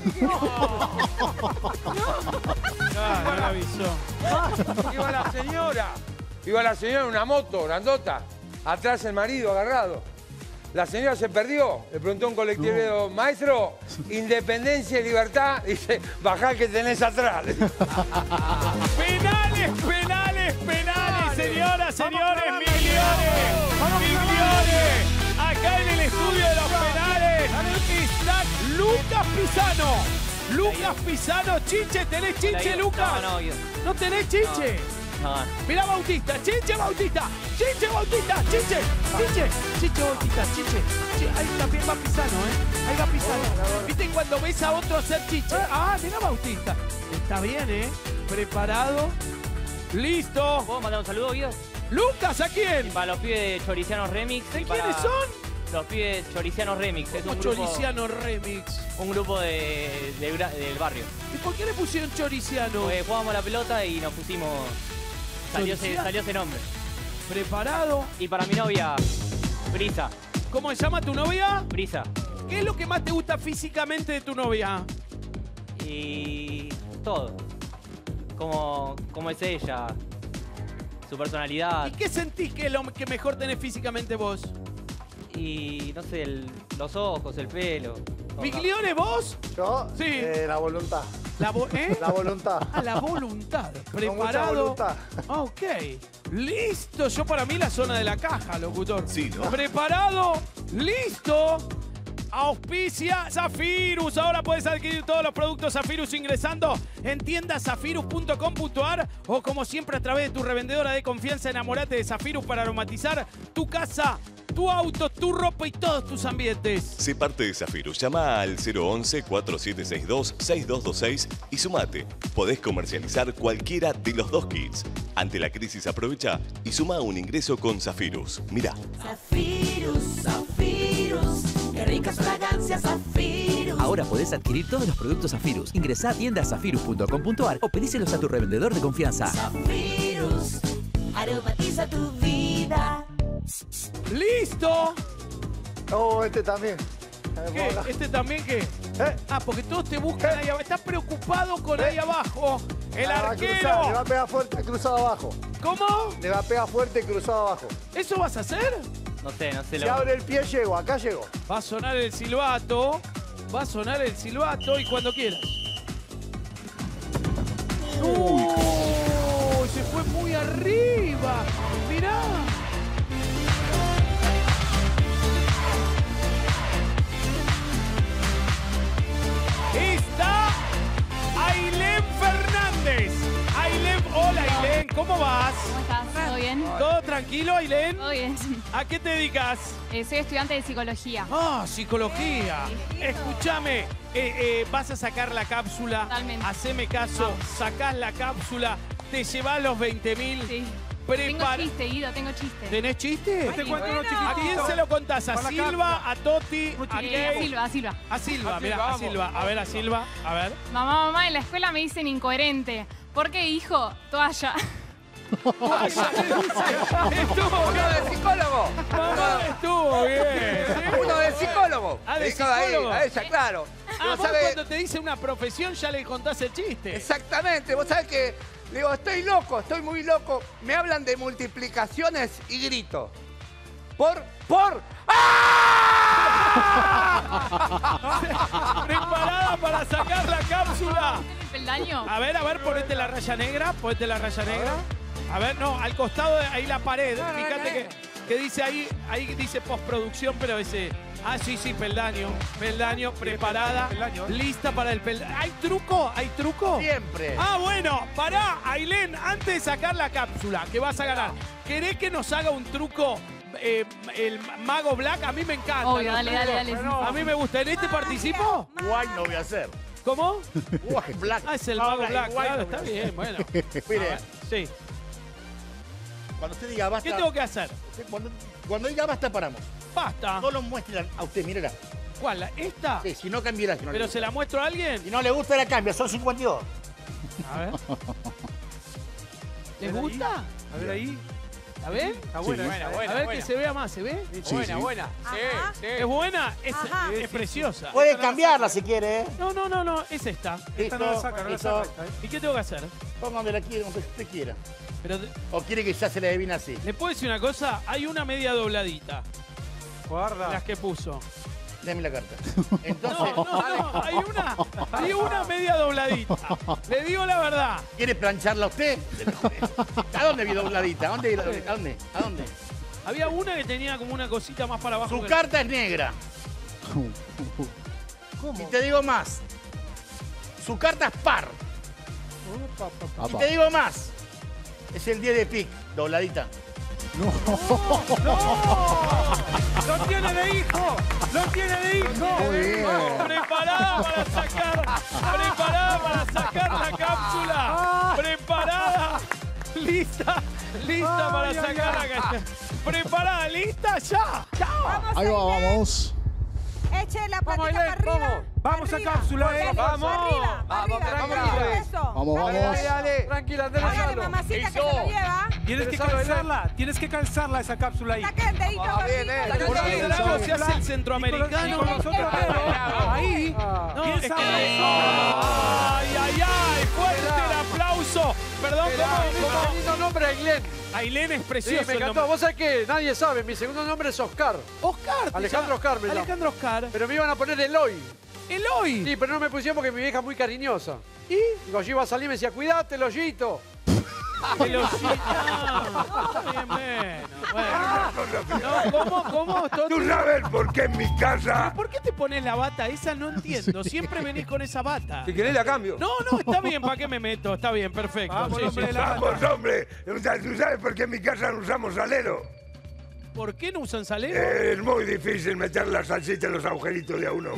Ah, no le avisó. Iba la señora. Iba la señora en una moto, grandota. Atrás el marido agarrado. La señora se perdió. Le preguntó a un colectivero, maestro, independencia y libertad. Dice, bajá que tenés atrás. Penales, penales, penales, señoras, señores, millones, millones. Acá en el estudio de los penales está Lucas Pisano. Lucas Pisano, Chiche, ¿tenés Chiche, Lucas? No, no, yo. ¿No tenés Chiche? No. Mirá Bautista, Chiche Bautista, Chiche Bautista, Chiche, Chiche, Chiche Bautista, Chiche. Chi- Ahí también va Pisano, ¿eh? Ahí va Pisano. ¿Viste cuando ves a otro hacer Chiche? Ah, mirá Bautista. Está bien, ¿eh? Preparado. Listo. ¿Puedo mandar un saludo, Guido? Lucas, ¿a quién? Para los pibes de Choricianos Remix. ¿De y para quiénes son? Los pibes Choricianos Remix. Es Como un grupo, Choriciano Remix. un grupo de, de gra- del barrio. ¿Y por qué le pusieron Choriciano? Pues jugábamos la pelota y nos pusimos... Salió ese, ¿Choriciano? salió ese nombre. Preparado. Y para mi novia, Brisa. ¿Cómo se llama tu novia? Brisa. ¿Qué es lo que más te gusta físicamente de tu novia? Y todo. Como, como es ella. Su personalidad. ¿Y qué sentís que es lo que mejor tenés físicamente vos? Y no sé, el- los ojos, el pelo. todo. ¿Miglione vos? Yo, Sí. eh, la voluntad. La, vo- ¿eh? La voluntad. Ah, la voluntad. Con mucha Preparado. voluntad. Ah, ok. Listo. Yo para mí la zona de la caja, locutor. Sí, ¿no? Preparado. Listo. Auspicia Zafirus. Ahora puedes adquirir todos los productos Zafirus ingresando en tiendas zafirus punto com punto ar o como siempre a través de tu revendedora de confianza. Enamorate de Zafirus para aromatizar tu casa, tu auto, tu ropa y todos tus ambientes. Sé parte de Zafirus. Llama al cero once, cuatro siete seis dos, seis dos dos seis y sumate. Podés comercializar cualquiera de los dos kits. Ante la crisis aprovecha y suma un ingreso con Zafirus. Mirá. Zafirus, Zafirus, qué ricas fragancias Zafirus. Ahora podés adquirir todos los productos Zafirus. Ingresá a tiendas zafirus punto com punto ar o pedíselos a tu revendedor de confianza. Zafirus, aromatiza tu vida. ¡Listo! Oh, este también. ¿Qué? ¿Este también qué? Ah, porque todos te buscan ahí abajo. Estás preocupado con ahí abajo. El Ah, va a arquero. cruzar, le va a pegar fuerte cruzado abajo. ¿Cómo? Le va a pegar fuerte cruzado abajo. ¿Eso vas a hacer? No sé, no sé. Si lo- abre el pie, llego. Acá llego. Va a sonar el silbato. Va a sonar el silbato y cuando quieras. ¡No! Se fue muy arriba. Mirá. Está Ailén Fernández. Ailén, hola Ailén, ¿cómo vas? ¿Cómo estás? ¿Todo bien? ¿Todo tranquilo, Ailén? Todo bien. ¿A qué te dedicas? Eh, soy estudiante de psicología. Ah, psicología. Escúchame, eh, eh, vas a sacar la cápsula. Totalmente. Haceme caso, sacás la cápsula, te llevás los veinte mil. Sí. Prepara... Tengo chiste, Guido, tengo chiste. ¿Tenés chiste? Ay, Te cuento uno ¿A chiquitito. quién se lo contás? ¿A Para la Silva, cápsula. a Toti, a Eh, a Kay? Silva, a Silva. A Silva, A mira, Silva, a vamos. Silva. A ver, a Silva, a ver. Mamá, mamá, en la escuela me dicen incoherente. ¿Por qué, hijo? Toalla. Estuvo Uno de psicólogo. Mamá, estuvo bien. ¿sí? Uno de psicólogo. Ah, de Le dijo ahí, psicólogo. a ella, claro. Ah, Vos vos sabés- cuando te dice una profesión ya le contás el chiste. Exactamente, vos sabés que le digo, estoy loco, estoy muy loco. Me hablan de multiplicaciones y grito. Por, por. Preparada para sacar la cápsula. ¿Peldaño? A ver, a ver, ponete la raya negra, ponete la raya negra. A ver, no, al costado de ahí la pared. Fíjate que, que dice ahí, ahí dice postproducción, pero ese. Ah, sí, sí, peldaño. Peldaño, preparada, lista para el peldaño. ¿Hay truco? ¿Hay truco? Siempre. Ah, bueno, pará, Ailén, antes de sacar la cápsula, que vas a ganar, ¿querés que nos haga un truco? Eh, el Mago Black, a mí me encanta. Obvio, los dale, trucos. dale, dale, sí. A mí me gusta. ¿En este participo? Guay no voy a hacer. ¿Cómo? Guay, Black. Ah, es el No, Mago Black, Black, guay claro, no voy a está hacer. bien, bueno. Mire, A ver, sí. cuando usted diga basta. ¿Qué tengo que hacer? Cuando, cuando diga basta, paramos. Basta. No lo muestre a usted, mírala. ¿Cuál? la- ¿Esta? Sí, si no cambiará. Si no ¿Pero le se la muestro a alguien? gusta. Si no le gusta, la cambia. Son cincuenta y dos. A ver. ¿Les gusta? A ver ahí. ¿A ver? Está buena, Sí. esa, Buena, ¿eh? buena. A ver que se vea más, ¿se ve? Sí, buena, sí. buena. Sí, sí. ¿Es buena? Es, Ajá. es preciosa. Puede cambiarla si quiere, ¿eh? No, no, no, no, es esta. Esta no la saca, no la listo. saca esta, ¿eh? ¿Y qué tengo que hacer? Ponga donde la quiera, donde usted quiera. Pero, ¿O quiere que ya se le adivine así? ¿le puedo decir una cosa? Hay una media dobladita. Guarda. Las que puso. Deme la carta. No, Entonces, no, no, hay una, hay una media dobladita. Le digo la verdad. ¿quiere plancharla usted? ¿A dónde vi dobladita? ¿A dónde? ¿A dónde? ¿A dónde? Había una que tenía como una cosita más para abajo. Su que- carta es negra. Y te digo más. Su carta es par. Y te digo más. Es el diez de pic, dobladita. ¡Lo tiene de hijo! ¡Lo tiene de hijo! Muy bien. Preparada para sacar, preparada para sacar la cápsula, preparada, lista, lista para Ay, ay, sacar la ay. cápsula, preparada, lista, ya. Vamos, Ahí va, Ailén. vamos. Eche la Vamos, patita Ailén, para arriba. vamos. Vamos a Arriba. cápsula, eh. Eso, Vamos. Arriba, Vamos, arriba, tranquila. arriba, eso. Vamos, Dale, vamos. dale, Dale, tranquila, Andrés Dale, Gonzalo. mamacita que se lo lleva. Tienes que Pensalo, calzarla, tienes que calzarla esa cápsula ahí. Saca el dedito Vamos, bien, gordito, eh. el ¿Por qué dedito. Drago se hace el Y con los- centroamericano? y con nosotros, pero ahí. No, Bien es que... sabroso. ¡Ay, ay, ay! ¡Fuerte el aplauso! Perdón, ¿cómo? Qué ¿Cómo? lindo nombre, Ailén. Ailén es Sí, precioso. me el encantó. nombre. Vos sabés que nadie sabe. Mi segundo nombre es Oscar. Oscar. te Alejandro llama- Oscar me llamo. Alejandro Oscar. Pero me iban a poner Eloy. Eloy. Sí, pero no me pusieron porque mi vieja es muy cariñosa. ¿Y? Digo, yo iba a salir y me decía, cuidate, Eloyito. El osito. Está bien, bueno. bueno. No, ¿cómo? ¿Cómo? Toti? ¿Tú sabes por qué en mi casa? ¿Por qué te pones la bata esa? No entiendo. Siempre venís con esa bata. Si querés la cambio. No, no, está bien. ¿Para qué me meto? Está bien, perfecto. Vamos, Sí, hombre, sí. la- Vamos, hombre. O sea, ¿tú sabes por qué en mi casa no usamos salero? ¿Por qué no usan salero? Es muy difícil meter la salsita en los agujeritos de a uno.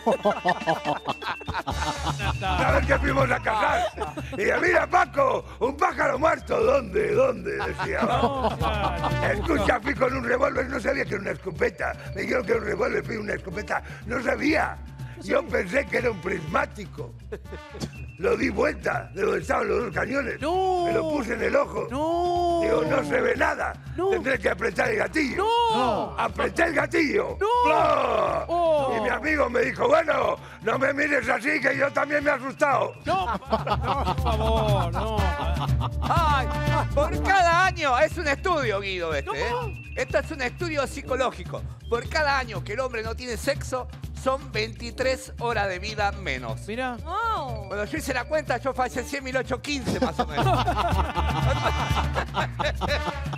¿Sabes que fuimos a cazar? Y yo, mira, Paco, un pájaro muerto. ¿Dónde? ¿Dónde? Decía. No, claro. Escucha, fui con un revólver, no sabía que era una escopeta. Me dijeron que era un revólver, fui una escopeta. No sabía. Yo pensé que era un prismático. Lo di vuelta de donde estaban los dos cañones. No. Me lo puse en el ojo. No. Digo, no se ve nada. No. Tendré que apretar el gatillo. No. Apreté el gatillo. No. ¡No! Oh. Y mi amigo me dijo, bueno, no me mires así, que yo también me he asustado. No, no, por favor, no. Ay, por cada año, es un estudio, Guido, este, ¿Cómo? ¿eh? Esto es un estudio psicológico. Por cada año que el hombre no tiene sexo, son veintitrés horas de vida menos. Mira. Oh. Cuando yo hice la cuenta, yo fallecí en mil ochocientos quince, más o menos.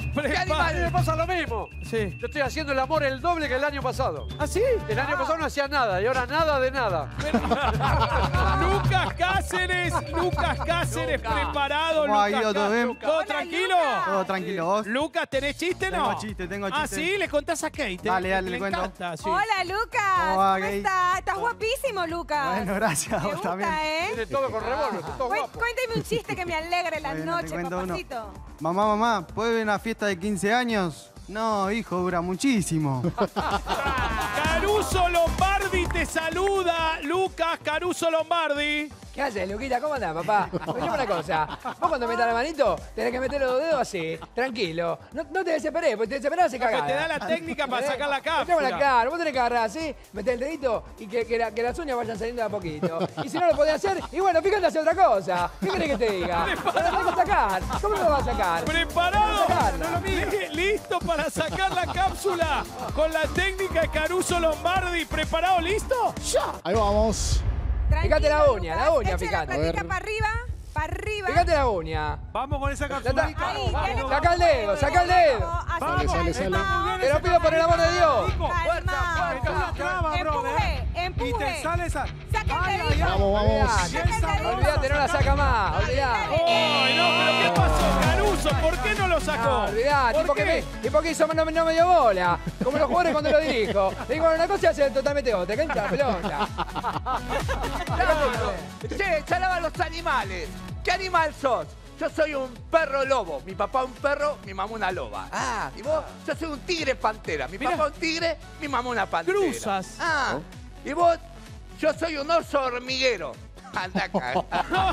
¿Qué animal? Me pasa lo mismo. Sí. Yo estoy haciendo el amor el doble que el año pasado. ¿Ah, sí? El año pasado no hacía nada y ahora nada de nada. Lucas Cáceres, Lucas Cáceres, Lucas. preparado. ¿Cómo ha Lucas ido? ¿Todo Cáceres. bien? ¿Todo tranquilo? Todo tranquilo, ¿vos? Lucas, ¿tenés chiste, no? Tengo chiste, tengo Ah, chiste. sí, le contás a Kate. Dale, dale, le le cuento. encanta, sí. Hola, Lucas. ¿Cómo ¿Cómo, va, Gay? estás? Estás guapísimo, Lucas. Bueno, gracias, Me vos gusta, también. ¿eh? Tiene todo con revólver, todo Cué- guapo. Cuéntame un chiste que me alegre la Bueno, te noche, cuento uno. papacito. Mamá, mamá, ¿puedo ir a una fiesta de quince años? No, hijo, dura muchísimo. Caruso Lombardi te saluda. Lucas, Caruso Lombardi. ¿Qué haces, Luquita? ¿Cómo andás, papá? Escuchame una cosa. Vos cuando metas la manito, tenés que meter los dedos así, tranquilo. No, no te desesperés, porque te desesperás se Porque cagada. te da la técnica para sacar la cápsula. Metémosla claro, vos tenés que agarrar así, meter el dedito y que, que, la- que las uñas vayan saliendo de a poquito. Y si no lo podés hacer, y bueno, fíjate hacer otra cosa. ¿Qué querés que te diga? Lo tenés que sacar. ¿Cómo no lo vas a sacar? ¿Preparado? Sacarla. Li- Listo para sacar la cápsula con la técnica de Caruso Lombardi. ¿Preparado? ¿Listo? ¡Ya! Ahí vamos. Fíjate la uña, la uña, Echa la fíjate. platita para arriba, para arriba. Fíjate la uña. Vamos con esa Ya cápsula. está. Ahí, dale con Saca el dedo, saca el dedo. Así Sale, como sale, sale. calma. Te lo pido por el amor de Dios. Calma. Esta es una traba, brother. Empuje, Y te empuje. sale esa. Saca el dedito. Vamos, vamos. Saca el dedito. Olvídate, no la saca más. Olvídate. ¡Ay, no! ¿Pero qué pasó, Caruso? ¿Por qué no lo sacó? No, olvidá, ¿Por tipo qué? que, me, tipo que hizo no, me- no me dio bola. Como los jugadores cuando lo dirijo. Le digo una cosa y hace totalmente otra. ¿Qué entra la pelota? Che, salaban los animales. ¿Qué animal sos? Yo soy un perro lobo. Mi papá un perro, mi mamá una loba. Ah, ¿y vos? Yo soy un tigre pantera. Mi Mirá. papá un tigre, mi mamá una pantera. Cruzas. Ah, ¿y vos? Yo soy un oso hormiguero. Anda acá.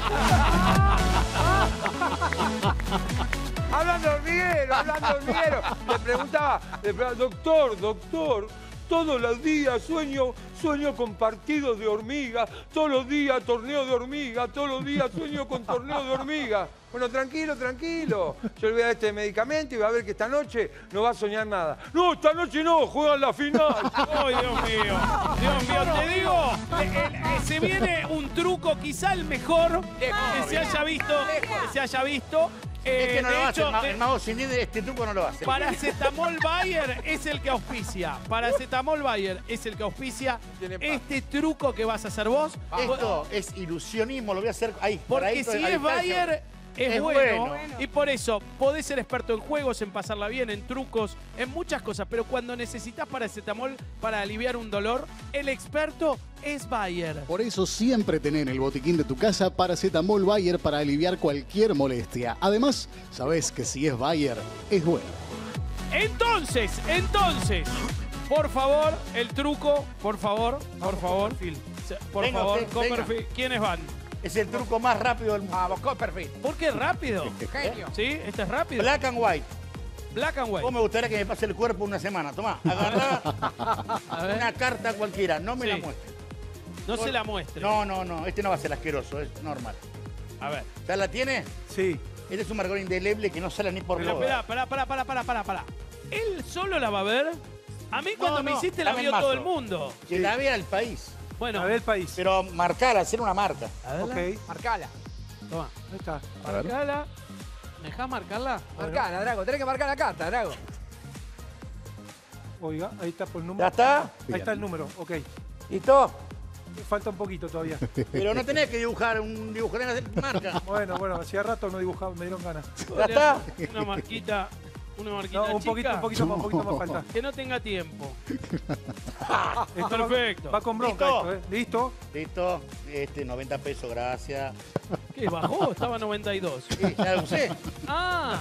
Hablando de hormiguero, hablando de hormiguero. Le preguntaba, le preguntaba, doctor, doctor, todos los días sueño, sueño con partidos de hormigas, todos los días torneo de hormigas, todos los días sueño con torneo de hormigas. Bueno, tranquilo, tranquilo. Yo le voy a dar este medicamento y va a ver que esta noche no va a soñar nada. No, esta noche no, juegan la final. ¡Ay, Dios mío! Dios mío, te digo, eh, eh, se viene un truco, quizá el mejor que se haya visto, que se haya visto. Eh, Este no de lo hace, hecho, el ma- de- el mago sin líder, este truco no lo hace. Paracetamol Bayer es el que auspicia. Paracetamol Bayer es el que auspicia este truco que vas a hacer vos. Esto es ilusionismo, lo voy a hacer ahí. Porque paradito si a es distancia. Bayer, es, Es bueno. bueno. Y por eso podés ser experto en juegos, en pasarla bien, en trucos, en muchas cosas. Pero cuando necesitas paracetamol para aliviar un dolor, el experto es Bayer. Por eso siempre tener en el botiquín de tu casa paracetamol Bayer para aliviar cualquier molestia. Además, sabes que si es Bayer, es bueno. Entonces, entonces, por favor, el truco, por favor, por favor. Por Venga favor, usted, Copperfield, venga. ¿quiénes van? Es el truco más rápido del mundo. Vamos, Copperfield. ¿Por qué rápido? Genio. ¿Sí? ¿Este es rápido? Black and white. Black and white. ¿Cómo me gustaría que me pase el cuerpo una semana? Tomá, agarrá una carta cualquiera, no me Sí. la muestre. No se la muestre. No, no, no, este no va a ser asqueroso, es normal. A ver. ¿Ya la tiene? Sí. Este es un marcador indeleble que no sale ni por Pero moda. espera, pará, pará, pará, pará, pará, pará. ¿Él solo la va a ver? A mí cuando No, me no, hiciste la dame vio el todo mazo. el mundo. Que la vea el país. Bueno. A ver el país. Pero marcarla, hacer una marca. Ok. Marcala. Toma. Ahí está. A ver. Marcala. ¿Me dejás marcarla? Marcala, Drago. Tenés que marcar la carta, Drago. Oiga, ahí está por el número. ¿Ya está? Ahí está el número, ok. ¿Listo? Falta un poquito todavía. Pero no tenés que dibujar un dibujo, tenés que hacer marca. Bueno, bueno, hacía rato no dibujaba, me dieron ganas. ¿Ya está? Una marquita. Una marquita No, un chica. poquito, un poquito más, un poquito más falta. Que no tenga tiempo. Esto va- Perfecto. Va con bronca ¿Listo? esto, ¿eh? ¿Listo? Listo. Este, noventa pesos, gracias. ¿Qué? ¿Bajó? Estaba noventa y dos. Sí, ya lo usé. Ah.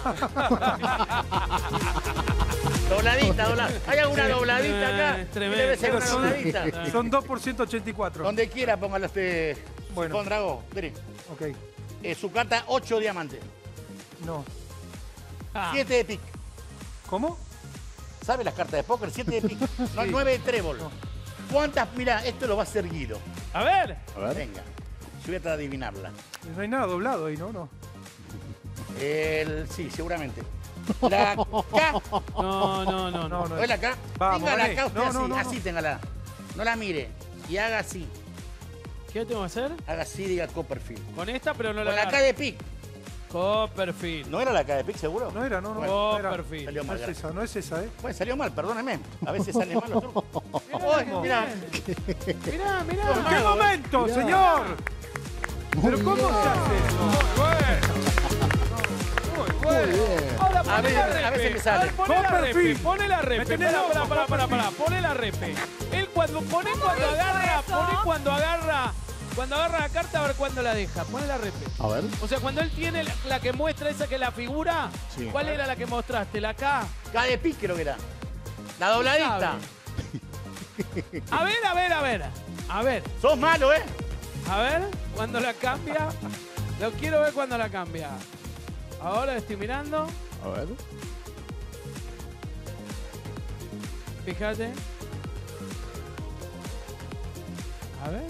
Dobladita, dobladita. ¿Hay alguna Sí. dobladita acá? Eh, ¿Qué tremendo. debe ser Pero una son, dobladita? son dos por ciento ochenta y cuatro. Donde quiera, póngalo usted. Bueno. Con Drago. Mire. Ok. Eh, su carta, ocho diamantes. No. Ah. siete de pic. ¿Cómo? ¿Sabe las cartas de póker? siete de pic. No, Sí. nueve de trébol. No. ¿Cuántas? Mirá, esto lo va a hacer Guido. A ver. A ver. Venga. Yo voy a tratar de adivinarla. No hay nada doblado ahí, ¿no? No. El, sí, seguramente. La K. No, no, no, No, no. no. ¿No es la K? Vamos, Tenga la gané. K usted No, así, no, no, así no. téngala. No la mire. Y haga así. ¿Qué tengo que hacer? Haga así, diga Copperfield. Con esta, pero no la Con la K agarro. de pic. Copperfield. ¿No era la K de Pic, seguro? No era, no, no. Bueno, no era. Copperfield. Salió No mal. es esa, no es esa, ¿eh? Bueno, salió mal, perdóneme. A veces salen mal los trucos. Mirá, Mirá. Mirá, mirá. ¿En qué momento, Mirá. señor? ¿Pero cómo bien. se hace eso? Muy bien. Ahora A poné ver, la a repe. veces me sale. A ver, poné la repe, Copperfield. poné la repe. Métele Pará, el pará, ojo, pará, pará, pará. Copperfield. Poné la repe. Él cuando, poné cuando hizo agarra, eso? poné cuando agarra, cuando agarra la carta, a ver cuándo la deja. Poné la repe. A ver. O sea, cuando él tiene la, la que muestra esa que es la figura, Sí. ¿cuál era la que mostraste? ¿La K? K de Pic creo que era. La dobladita. A ver, a ver, a ver. A ver, Sos malo, ¿eh? a ver, cuando la cambia. Lo quiero ver cuando la cambia. Ahora estoy mirando. A ver. Fíjate. A ver.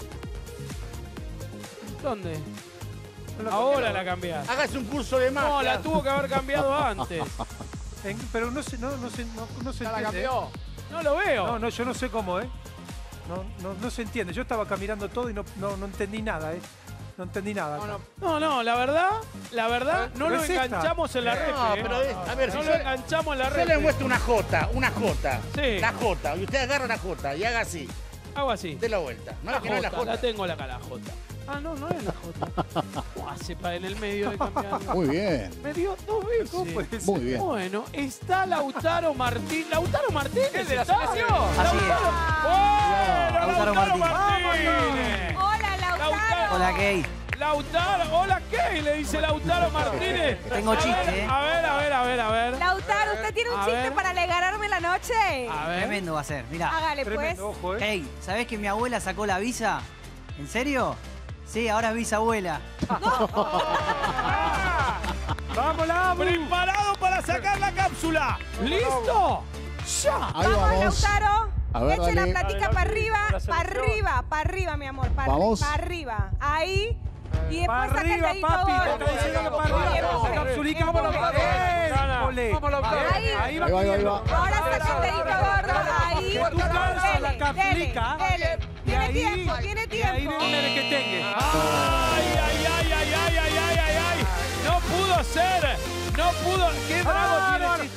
¿Dónde? Ahora la cambiaste. Hágase un curso de magia. No, la tuvo que haber cambiado antes. En- pero no se, no, no se, no, no se Ya la entiende. ¿eh? cambió. No lo veo. No, no, yo no sé cómo, ¿eh? No, no, no se entiende. Yo estaba acá mirando todo y no, no, no entendí nada, ¿eh? No entendí nada. No, no. No, no, la verdad, la verdad, no Pero lo es esta. enganchamos en la red. No, pero es- a ver, no si lo yo- enganchamos en la Yo red. le muestro una J, una J. Sí. La J. Y usted agarra una J y haga así. Hago así. De la vuelta. No La es que no es la J, J. la tengo la cara J. Ah, no, no es la J. ¿Cómo hace para en el medio de cambiarlo? Muy bien. Me dio dos veces. Muy bien. Bueno, está Lautaro Martín. ¿Lautaro Martínez? ¿Es de la está? selección? Lautaro. Así es. Bueno, Lautaro Lautaro Martínez. Martínez. Hola, Lautaro. Hola, gay. Lautaro, hola, ¿qué? Le dice Lautaro Martínez. Tengo A ver, chiste, ¿eh? A ver, a ver, a ver, a ver. Lautaro, ¿usted tiene un A chiste ver. para alegrarme la noche? A ver. Tremendo va a ser, mirá. Hágale, pues. Tremendo, ojo, ¿eh? Hey, ¿sabés que mi abuela sacó la visa? ¿En serio? Sí, ahora es bisabuela. ¡Vamos, la Preparado para sacar la cápsula. ¿Listo? ¡Ya! Ahí Vamos, vamos. Lautaro. A ver, Eche la dale. platica Dale, para dale. arriba, La para selección. arriba, para arriba, mi amor. Para Vamos. arriba. Ahí. Y después Para saca el arriba, dedito papi. Te gordo. está diciendo que para arriba. Bien, Esa capsulita, bien, vamos, bien. Lautaro. Ole. Vamos, Lautaro. Ahí. Ahí va. Ahí va, ahí va. Ahora saca el dedito gordo. Ahí. Que tú calzas la Dele, capsulica. dele, dele. Y Tiene ahí- tiempo, tiene Y ahí tiempo. viene el que tenga. ¡Ay, ay, ay, ay, ay, ay, ay, ay, ay! No pudo ser. No pudo. ¿Qué drago tiene?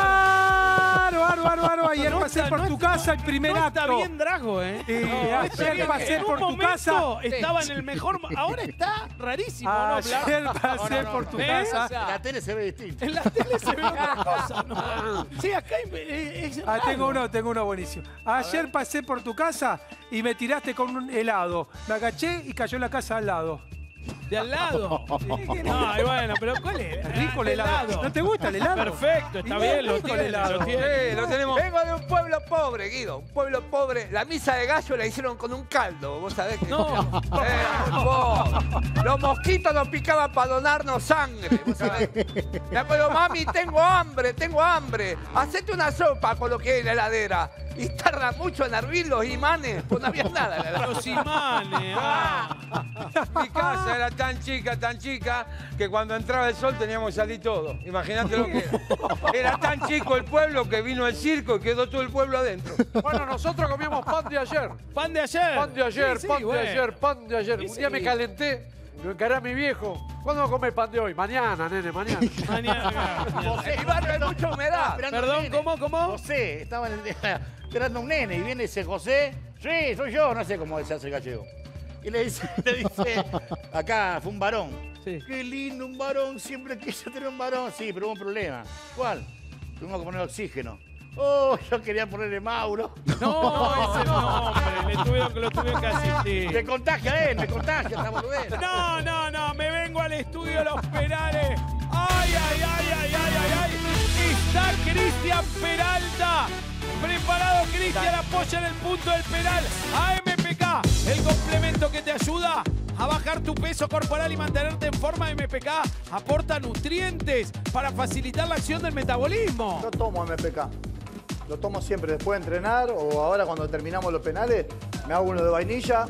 ¡Aro, aro, aro, aro! Ayer No pasé está- por no tu está- casa el primer No acto. está bien Drago, ¿eh? Sí, No, ayer está bien. pasé En por un tu momento casa. estaba en el mejor... mo- Ahora está rarísimo, ¿no, Blas? Ayer pasé No, no, por no. tu ¿Ves? casa. O sea, En la tele se ve distinto. en la tele se ve otra cosa, ¿no? Sí, acá hay- eh, es Ah, raro. tengo uno, tengo uno buenísimo. Ayer pasé por tu casa y me tiraste con un helado. Me agaché y cayó la casa al lado. De al lado. Ay, bueno, pero ¿cuál es? Rico el De helado. ¿No te gusta el helado? Perfecto, está Y bien, lo rico el tiene, helado. lo tiene. Sí, lo tenemos. Vengo de un pueblo pobre, Guido. Un pueblo pobre. La misa de gallo la hicieron con un caldo. Vos sabés que. No. Eh, vos. Los mosquitos nos picaban para donarnos sangre. Vos sabés. Me acuerdo, mami, tengo hambre, tengo hambre. Hacete una sopa con lo que hay en la heladera. Y tarda mucho en hervir los imanes, pues no había nada en la heladera. Los imanes. ah. Mi casa era tan chica, tan chica, que cuando entraba el sol teníamos que salir todo. Imagínate lo que era. Era tan chico el pueblo que vino el circo y quedó todo el pueblo adentro. Bueno, nosotros comíamos pan de ayer. Pan de ayer. Pan de ayer, Sí, sí, pan bueno. de ayer, pan de ayer. Sí, Un día sí. me calenté, lo encaré a mi viejo. ¿Cuándo vamos a comer pan de hoy? Mañana, nene, mañana. Mañana. José, En mi barrio hay mucha humedad. esperando un Perdón, nene. ¿cómo, cómo? José, estaba en el- esperando un nene y viene ese José. Sí, soy yo, no sé cómo se hace el gallego. Y le dice, le dice, acá fue un varón. Sí. Qué lindo un varón, siempre quise tener un varón. Sí, pero hubo un problema. ¿Cuál? Tuvimos que poner oxígeno. Oh, yo quería ponerle Mauro. No, ese nombre. Le tuvieron, que lo tuvieron que Me asistir. contagia él, me contagia esta boludez. No, no, no. Me vengo al estudio de los penales. Ay, ay, ay, ay, ay, ay, ay. Está Cristian Peralta. Preparado, Cristian, apoya en el punto del penal. A M P K, el complemento que te ayuda a bajar tu peso corporal y mantenerte en forma. M P K aporta nutrientes para facilitar la acción del metabolismo. Yo tomo M P K. Lo tomo siempre después de entrenar o ahora cuando terminamos los penales, me hago uno de vainilla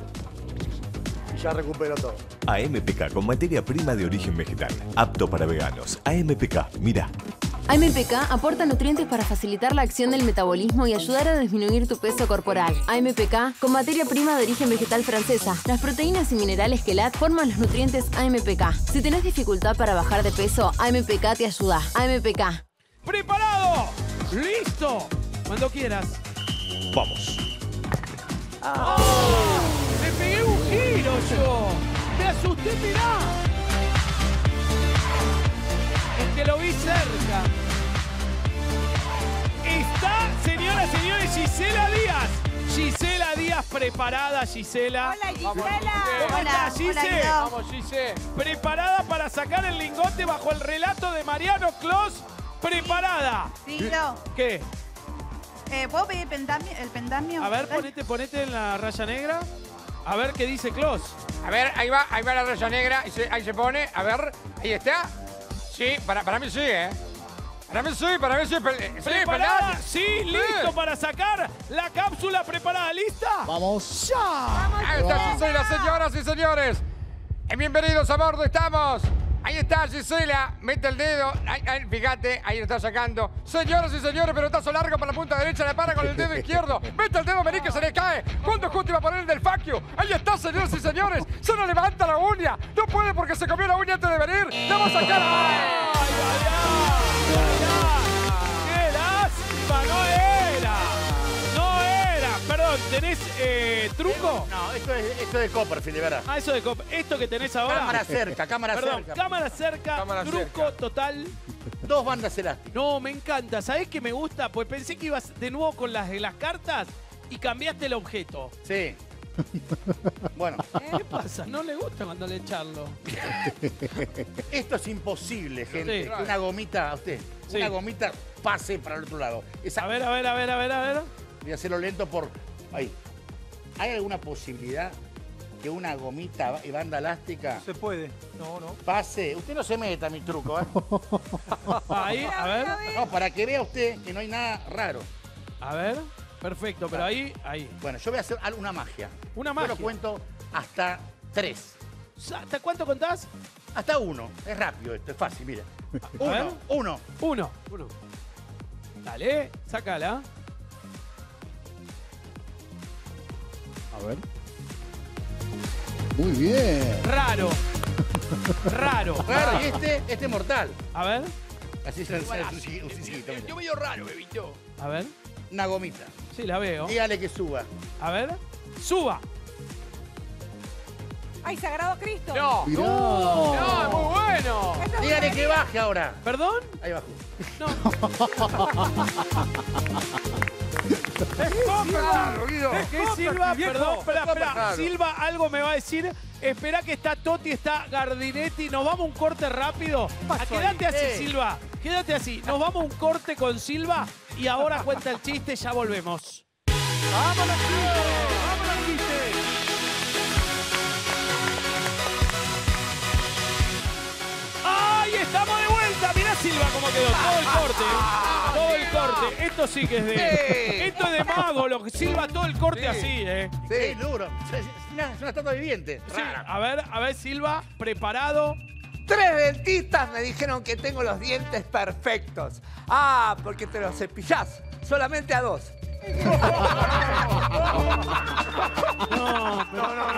y ya recupero todo. A M P K con materia prima de origen vegetal. Apto para veganos. A M P K, mira. A M P K aporta nutrientes para facilitar la acción del metabolismo y ayudar a disminuir tu peso corporal. A M P K, con materia prima de origen vegetal francesa, las proteínas y minerales Quelat forman los nutrientes A M P K. Si tenés dificultad para bajar de peso, A M P K te ayuda. A M P K. ¡Preparado! ¡Listo! Cuando quieras. Vamos. ¡Oh! ¡Me pegué un giro yo! ¡Me asusté, mirá! Es que lo vi cerca. Está, señoras y señores, Gisela Díaz. Gisela Díaz preparada, Gisela. Hola, Gisela. ¿Cómo Hola, estás, Gise? hola, Guido. Vamos, Gise. Preparada para sacar el lingote bajo el relato de Mariano Clos. Preparada. Sí, Guido. ¿Qué? Eh, ¿Puedo pedir pendamio- el pendamio? A ver, ponete, ponete en la raya negra. A ver qué dice Clos. A ver, ahí va, ahí va la raya negra, ahí se, ahí se pone, a ver, ahí está. Sí, para, para mí sí, ¿eh? Para mí sí, para mí sí. pe- sí, ¿Preparada? ¿verdad? Sí, listo para sacar la cápsula. ¿Preparada? ¿Lista? Vamos. ¡Ya! Ahí está Gisela, señoras y señores. Eh, Bienvenidos a bordo, estamos. Ahí está Gisela, mete el dedo, ahí, ahí, fíjate, ahí lo está sacando. Señoras y señores, pelotazo largo para la punta derecha, la para con el dedo izquierdo. Mete el dedo meñique, se le cae. Justo justo iba a poner el del facio. Ahí está, señoras y señores. Se nos levanta la uña. No puede porque se comió la uña antes de venir. La va a sacar. ¡Ay, ay, ay! ¡Qué lástima! ¡No era! ¡No era! Perdón, ¿tenés eh, truco? No, esto es, esto es de Copperfield, de verdad. Ah, eso de copa. ¿Esto que tenés ahora? Cámara cerca, cámara Perdón, cerca. cámara cerca, Cámara truco cerca. total. Dos bandas elásticas. No, me encanta. ¿Sabés qué me gusta? Pues pensé que ibas de nuevo con las de las cartas y cambiaste el objeto. Sí. Bueno. ¿Qué pasa? No le gusta cuando le echarlo. Esto es imposible, gente. Sí. Que una gomita, a usted, Sí. una gomita pase para el otro lado. Esa- A ver, a ver, a ver, a ver, a ver. Voy a hacerlo lento por... Ahí. ¿Hay alguna posibilidad que una gomita y banda elástica Se puede. No, no. pase? Usted no se meta a mi truco, ¿eh? Ahí, a ver. No, para que vea usted que no hay nada raro. A ver. Perfecto, pero ahí, ahí. Bueno, yo voy a hacer una magia. Una Yo magia. lo cuento hasta tres. ¿Hasta cuánto contás? Hasta uno. Es rápido esto, es fácil, mire. A ver. Uno, uno. Uno. Uno. Dale, sácala. A ver. Muy bien. Raro. Raro. Claro, y este, este es mortal. A ver. Así se hace un chiqui- un chiquito, mire. Yo medio raro, bebito. A ver. Una gomita. Sí, la veo. Dígale que suba. A ver. Suba. ¡Ay, Sagrado Cristo! No. Mirá. No, es muy bueno. Esto es Dígale que brujería. baje ahora. ¿Perdón? Ahí bajó. No. Es Copperfield. ¿Qué Silva? Perdón, espera, espera. Silva algo me va a decir. Espera que está Totti, está Gardinetti. Nos vamos a un corte rápido. Ah, quédate así, Eh. Silva. Quédate así. Nos vamos a un corte con Silva y ahora cuenta el chiste. Ya volvemos. ¡Vámonos, chiste! ¡Vámonos, chiste! ¡Ay, estamos de vuelta! Mirá Silva cómo quedó. Todo el corte. ¿eh? Todo el corte. Esto sí que es de... Esto es de mago. Lo que Silva todo el corte así, ¿eh? Sí, es duro. Es una, es una estatua viviente. Sí. A ver, a ver, Silva. Preparado. Tres dentistas me dijeron que tengo los dientes perfectos. Ah, porque te los cepillás. Solamente a dos. No, no, no,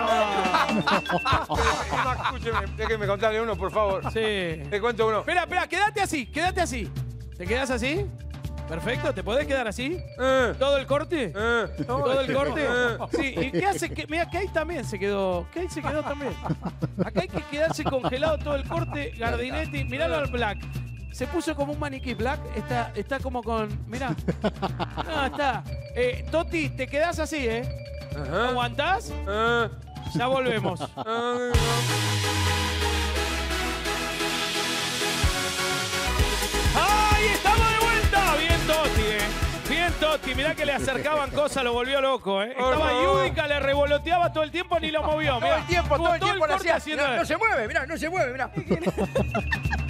no. Escúcheme, déjeme contarle uno, por favor. Sí. Te cuento uno. Espera, espera, quédate así, quédate así. ¿Te quedas así? Perfecto, ¿te podés quedar así? Eh, ¿Todo el corte? eh. ¿Todo el corte? Eh. Sí, ¿y qué hace? Que, mira, que ahí también se quedó. Que ahí se quedó también. Acá hay que quedarse congelado todo el corte. Gardinetti, miralo al Black. Se puso como un maniquí Black. Está, está como con. Mirá. No, está. Eh, Totti, te quedás así, ¿eh? Ajá. ¿Aguantás? Eh. Ya volvemos. Eh. ¡Ay, estamos de vuelta! Bien Totti, ¿eh? Bien Totti. Mirá que le acercaban cosas, lo volvió loco, ¿eh? Por Estaba favor. Yudica, le revoloteaba todo el tiempo, ni lo movió. Todo Mirá, el tiempo, estuvo todo el tiempo lo corte hacía. haciendo No, no se mueve, mirá, no se mueve, mirá.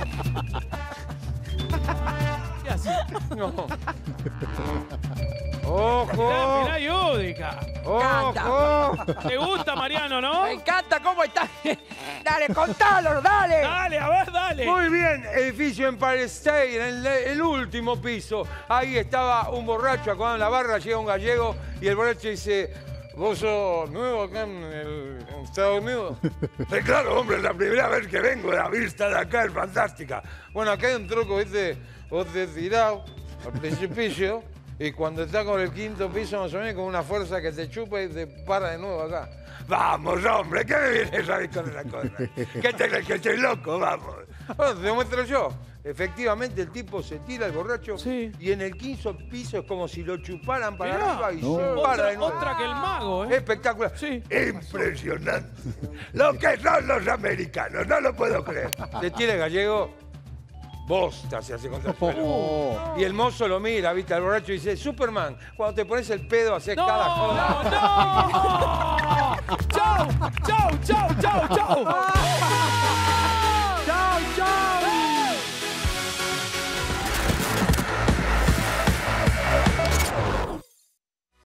¿Qué hace? No. ¡Ojo! Mirá, Yudica. ¡Ojo! ¿Te gusta, Mariano, no? Me encanta cómo estás. Dale, contalo, dale. Dale, a ver, dale. Muy bien, edificio Empire State, en el, el último piso. Ahí estaba un borracho acá en la barra, llega un gallego y el borracho dice, ¿vos sos nuevo acá en, el, en Estados Unidos? Sí, claro, hombre, es la primera vez que vengo, la vista de acá es fantástica. Bueno, acá hay un truco, ¿viste? Vos te tirás al precipicio y cuando estás con el quinto piso más o menos con una fuerza que te chupa y te para de nuevo acá. Vamos, hombre, ¿qué me vienes a ver con esa cosa? ¿Qué te crees que estoy loco? Vamos. Bueno, te lo muestro yo. Efectivamente, el tipo se tira, el borracho, y en el quinto piso es como si lo chuparan para Mirá, arriba y no. se otra, para de nuevo. otra que el mago, ¿eh? Espectacular. Sí. Impresionante. Lo que son los americanos, no lo puedo creer. Te tira el gallego, bosta se hace contra el suelo. Oh. Y el mozo lo mira, viste, al borracho y dice, Superman, cuando te pones el pedo haces ¡No! cada joda. ¡No! ¡Chau! ¡Chau, chau, chau, chau!